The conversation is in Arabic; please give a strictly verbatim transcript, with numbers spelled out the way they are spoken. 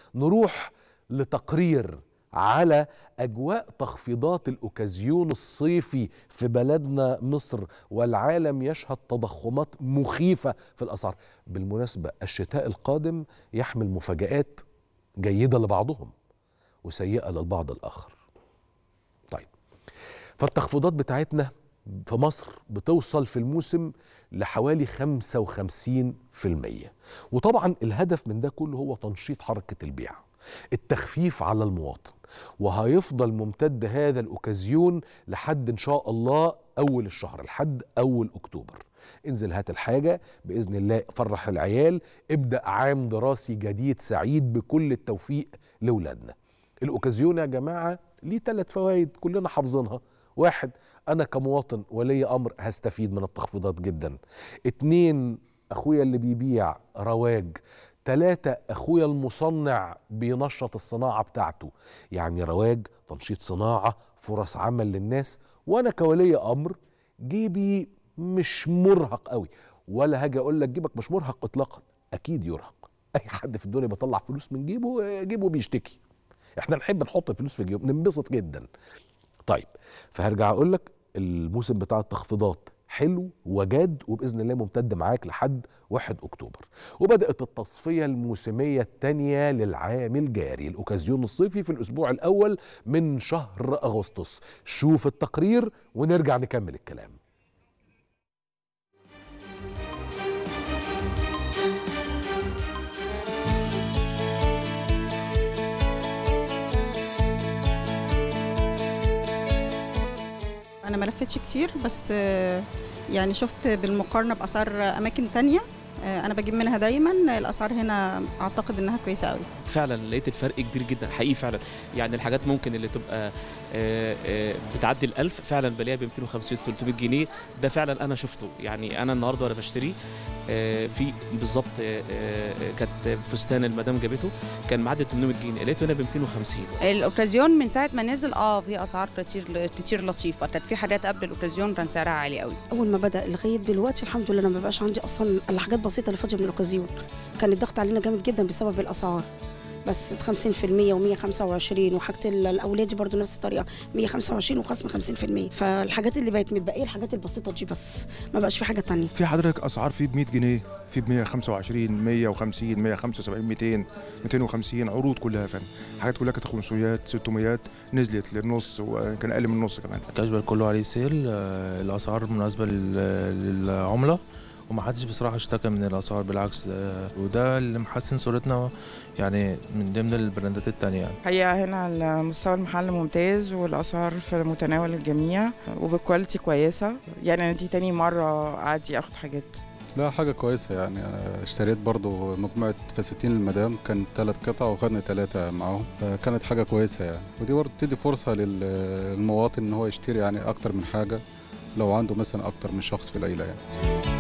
نروح لتقرير على أجواء تخفيضات الأوكازيون الصيفي في بلدنا مصر، والعالم يشهد تضخمات مخيفة في الأسعار. بالمناسبة الشتاء القادم يحمل مفاجآت جيدة لبعضهم وسيئة للبعض الآخر. طيب، فالتخفيضات بتاعتنا في مصر بتوصل في الموسم لحوالي خمسة وخمسين في المية، وطبعا الهدف من ده كله هو تنشيط حركة البيع، التخفيف على المواطن، وهيفضل ممتد هذا الأوكازيون لحد إن شاء الله أول الشهر، لحد أول أكتوبر. انزل هات الحاجة بإذن الله، فرح العيال، ابدأ عام دراسي جديد سعيد بكل التوفيق لأولادنا. الأوكازيون يا جماعة ليه ثلاث فوائد كلنا حافظينها. واحد، أنا كمواطن ولي أمر هستفيد من التخفيضات جدا. اتنين، أخويا اللي بيبيع رواج. تلاتة، أخويا المصنع بينشط الصناعة بتاعته، يعني رواج، تنشيط صناعة، فرص عمل للناس. وأنا كولي أمر جيبي مش مرهق قوي، ولا هاجي أقول لك جيبك مش مرهق إطلاقا، أكيد يرهق. أي حد في الدنيا بيطلع فلوس من جيبه جيبه بيشتكي. احنا نحب نحط الفلوس في جيبه ننبسط جدا. طيب، فهرجع أقول لك الموسم بتاع التخفيضات حلو وجاد، وبإذن الله ممتد معاك لحد واحد أكتوبر. وبدأت التصفية الموسمية الثانية للعام الجاري، الأوكازيون الصيفي في الأسبوع الأول من شهر أغسطس. شوف التقرير ونرجع نكمل الكلام. أنا ما لفتش كتير، بس يعني شفت بالمقارنة بأسعار أماكن تانية أنا بجيب منها دايما، الأسعار هنا أعتقد إنها كويسة قوي. فعلا لقيت الفرق كبير جدا حقيقي فعلا. يعني الحاجات ممكن اللي تبقى بتعدي الألف فعلا بلاقيها ب مئتين وخمسين ثلاثمئة جنيه. ده فعلا أنا شفته. يعني أنا النهارده وأنا بشتري في بالظبط كانت فستان المدام جابته كان معدي ثمانمئة جنيه، لقيته هنا ب مئتين وخمسين. الاوكازيون من ساعه ما نزل اه في اسعار كتير كتير لطيفه، كانت في حاجات قبل الاوكازيون كان سعرها عالي قوي. اول ما بدا لغايه دلوقتي الحمد لله انا ما بقاش عندي اصلا الا حاجات بسيطه اللي فاضيه من الاوكازيون. كان الضغط علينا جامد جدا بسبب الاسعار، بس خمسين في المية ومية وخمسة وعشرين، وحاجه الاولاد برضو نفس الطريقه مية وخمسة وعشرين وخصم خمسين في المية. فالحاجات اللي بقت متبقيه الحاجات البسيطه دي بس، ما بقاش في حاجه ثانيه. في حضرتك اسعار في ب مئة جنيه، في ب مئة وخمسة وعشرين، مئة وخمسين، مئة وخمسة وسبعين، مئتين، مئتين وخمسين، عروض كلها فن. حاجات كلها كانت خمسمئة ستمئة نزلت للنص وكان اقل من النص كمان. الكاشبال كله عليه سيل، الاسعار مناسبه للعمله وما حدش بصراحه اشتكى من الاسعار، بالعكس وده اللي محسن صورتنا يعني من ضمن البراندات الثانيه. يعني حقيقه هنا مستوى المحل ممتاز والاسعار في متناول الجميع وبكواليتي كويسه. يعني دي تاني مره اعدي اخد حاجات. لا، حاجه كويسه. يعني انا اشتريت برضو مجموعه فساتين للمدام، كانت ثلاث قطع وخدنا ثلاثه معاهم، كانت حاجه كويسه يعني. ودي برضو بتدي فرصه للمواطن ان هو يشتري يعني اكتر من حاجه لو عنده مثلا اكتر من شخص في العيله يعني.